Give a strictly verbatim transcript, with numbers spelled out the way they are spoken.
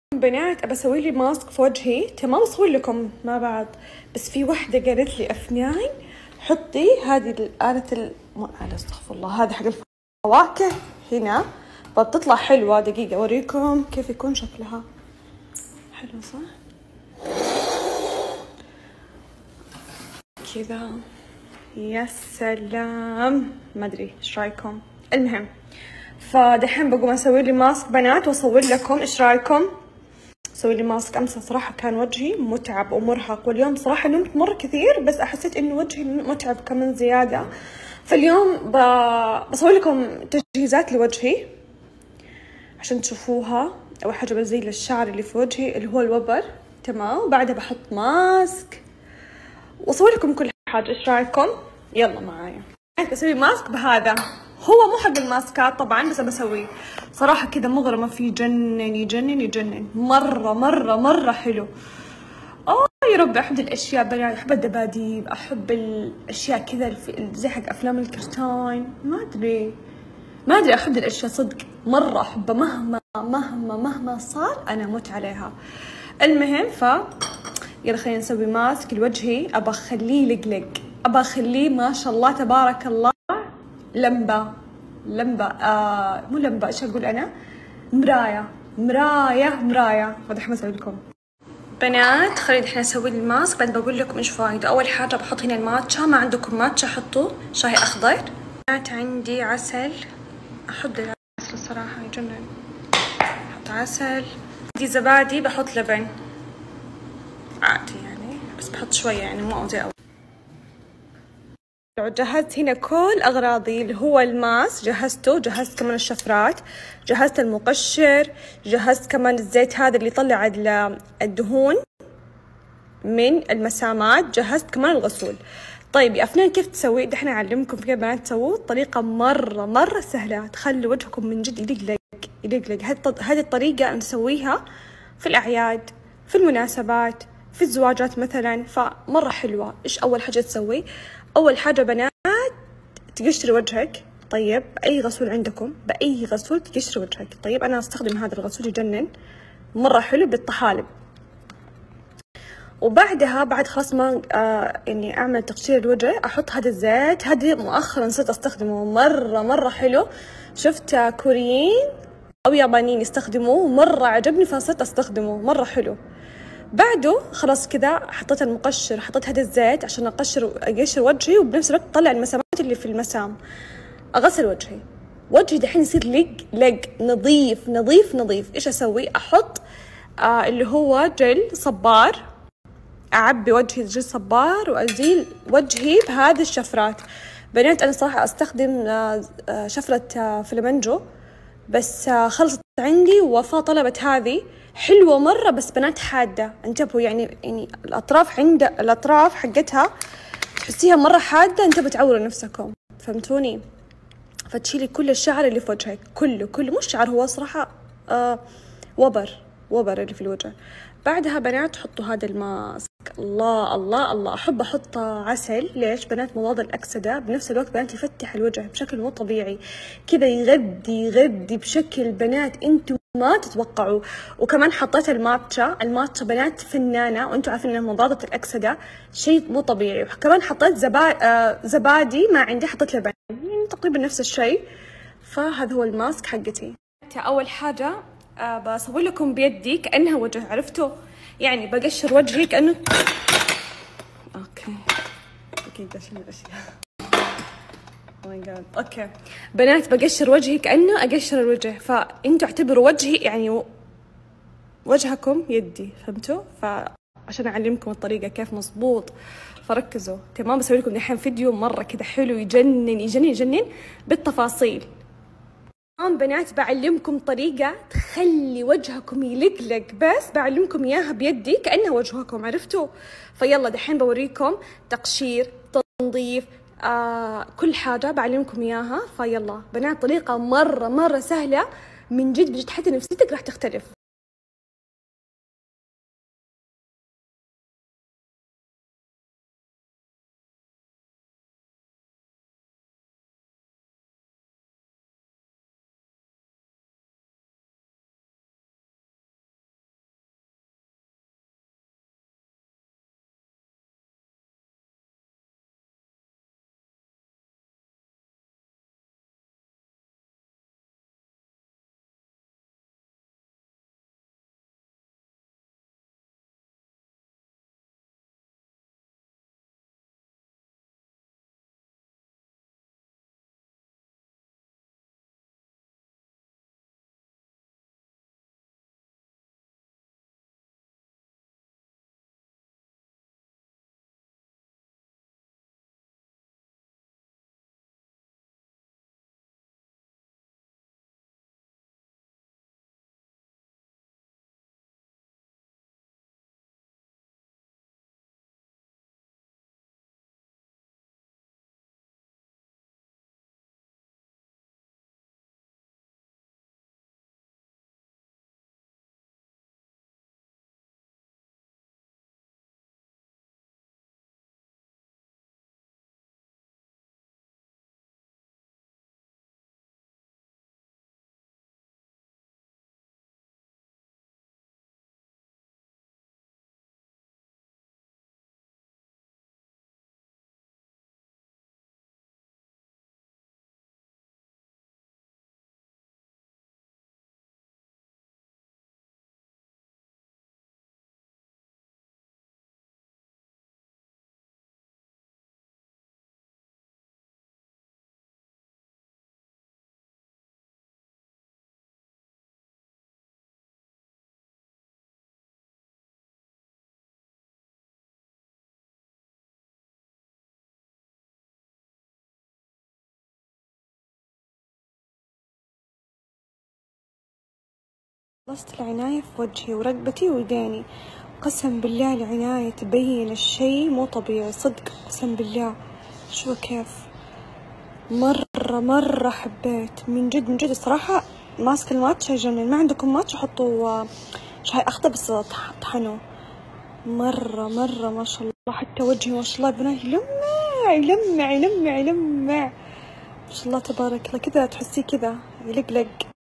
بنات ابى اسوي لي ماسك في وجهي، تمام؟ اصور لكم مع بعض. بس في وحده قالت لي افناي حطي هذه الآلة ال... مو آلة، استغفر الله، هذه حق الفواكه هنا بتطلع حلوه. دقيقه اوريكم كيف يكون شكلها. حلو صح؟ كذا يا سلام. ما ادري ايش رايكم. المهم فدحين بقوم اسوي لي ماسك بنات واصور لكم. ايش رايكم؟ اسوي لي ماسك. امس صراحه كان وجهي متعب ومرهق، واليوم صراحه نمت مره كثير، بس حسيت انه وجهي متعب كمان زياده. فاليوم ب... بسوي لكم تجهيزات لوجهي عشان تشوفوها. اول حاجه بزيل الشعر اللي في وجهي اللي هو الوبر، تمام؟ وبعدها بحط ماسك واصور لكم كل حاجه. ايش رايكم؟ يلا معايا. بسوي ماسك بهذا، هو مو حق الماسكات طبعا، بس بسويه صراحه كذا مغرمه فيه. يجنن يجنن يجنن، مره مره مره حلو. اه يا رب، احب الاشياء بنات، احب الدباديب، احب الاشياء كذا زي حق افلام الكرتون. ما ادري ما ادري احب الاشياء صدق، مره احبها. مهما مهما مهما صار انا اموت عليها. المهم ف يلا خلينا نسوي ماسك لوجهي. ابى اخليه لقلق، ابى اخليه ما شاء الله تبارك الله لمبه لمبه آه مو لمبه، ايش اقول انا؟ مرايه مرايه مرايه. ودحين بسوي لكم بنات. خلينا احنا نسوي الماسك، بعد بقول لكم ايش فايده. اول حاجه بحط هنا الماتشا، ما عندكم ماتشا حطوا شاي اخضر. بنات عندي عسل، احب العسل الصراحه يجنن. احط عسل. عندي زبادي، بحط لبن عادي يعني، بس بحط شويه يعني مو زي اول. جهزت هنا كل اغراضي اللي هو الماس، جهزته. جهزت كمان الشفرات، جهزت المقشر، جهزت كمان الزيت هذا اللي يطلع الدهون من المسامات، جهزت كمان الغسول. طيب يا افنان كيف تسوي؟ دحين اعلمكم كيف بنات تسووه. طريقه مره مره سهله تخلي وجهكم من جد يلقلق يلقلق. هذه الطريقه نسويها في الاعياد، في المناسبات، في الزواجات مثلا، فمره حلوه. ايش اول حاجه تسوي؟ اول حاجه بنات تقشري وجهك. طيب باي غسول عندكم، باي غسول تقشري وجهك. طيب انا استخدم هذا الغسول يجنن، مره حلو بالطحالب. وبعدها بعد خلاص ما آه يعني اعمل تقشير الوجه، احط هذا الزيت. هذه مؤخرا صرت استخدمه، مره مره حلو. شفت كوريين او يابانيين يستخدموه، مره عجبني فصرت استخدمه، مره حلو. بعده خلاص كذا حطيت المقشر، حطيت هذا الزيت عشان اقشر اقشر وجهي، وبنفس الوقت اطلع المسامات اللي في المسام. اغسل وجهي، وجهي دحين يصير لق لق نظيف نظيف نظيف. ايش اسوي؟ احط آه اللي هو جل صبار، اعبي وجهي جل صبار وازيل وجهي بهذه الشفرات. بنات انا صراحه استخدم شفره فلامنجو، بس خلصت عندي، ووفاء طلبت هذه حلوه مره، بس بنات حاده. انتبهوا يعني يعني الاطراف عند الاطراف حقتها تحسيها مره حاده، انتبهوا تعوروا نفسكم، فهمتوني؟ فتشيلي كل الشعر اللي في وجهك، كله كله، مش شعر، هو صراحه آه وبر وبر اللي في الوجه. بعدها بنات حطوا هذا الماسك. الله الله الله، احب احط عسل. ليش بنات؟ مضاد الاكسده، بنفس الوقت بنات يفتح الوجه بشكل مو طبيعي كذا، يغذي يغذي بشكل بنات انتم ما تتوقعوا. وكمان حطيت الماتشا. الماتشا بنات فنانه، وانتم عارفين انها مضاده الاكسده، شيء مو طبيعي. وكمان حطيت زبا... آه زبادي، ما عندي حطيت لبن، يعني تقريبا نفس الشيء. فهذا هو الماسك حقتي. اول حاجه أه بسوي لكم بيدي كأنها وجه، عرفتوا؟ يعني بقشر وجهي كأنه اوكي اكيد عشان الاشياء. اوه ماي جاد. اوكي بنات بقشر وجهي كأنه اقشر الوجه، فانتوا اعتبروا وجهي يعني وجهكم يدي، فهمتوا؟ فعشان اعلمكم الطريقه كيف مظبوط، فركزوا. تمام؟ بسوي لكم الحين فيديو مره كذا حلو، يجنن يجنن يجنن بالتفاصيل. بنات بعلمكم طريقة تخلي وجهكم يلقلق، بس بعلمكم إياها بيدي كأنها وجهكم، عرفتوا؟ فيلا دحين بوريكم تقشير، تنظيف، آه كل حاجة بعلمكم إياها. فيلا بنات طريقة مرة مرة سهلة من جد بجد، حتى نفسيتك راح تختلف. خلصت العناية في وجهي ورقبتي ويديني، قسم بالله العناية تبين الشي مو طبيعي صدق، قسم بالله. شو كيف مرة مرة حبيت من جد من جد الصراحة. ماسك الماتش يجنن. ما عندكم ماتش حطوا شاي أخضر بس طحنوه. مرة مرة ما شاء الله. حتى وجهي ما شاء الله بنات يلمع يلمع يلمع يلمع ما شاء الله تبارك الله. كذا تحسيه كذا يلقلق.